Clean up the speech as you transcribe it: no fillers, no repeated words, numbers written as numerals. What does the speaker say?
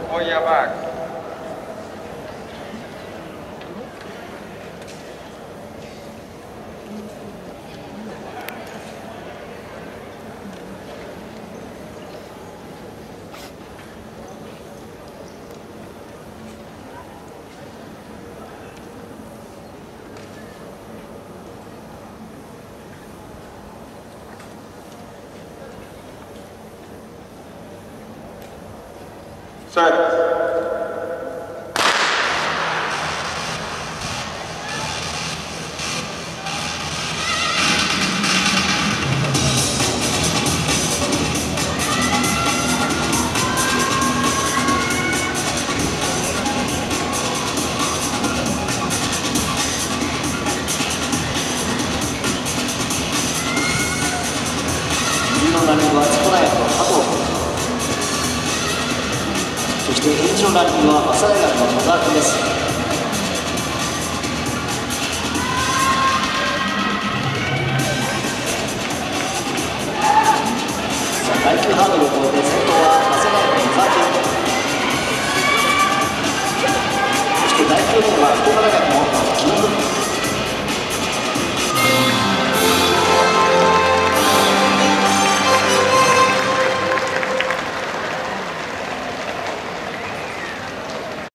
Oya Back. Set. 右のランニングは筑波大学の加藤君、そして延長ランニングは早稲田大学の田澤君です。さあ、第9ハードルを超えて先頭は早稲田大学の田澤君、そして第9レーンは福岡大学の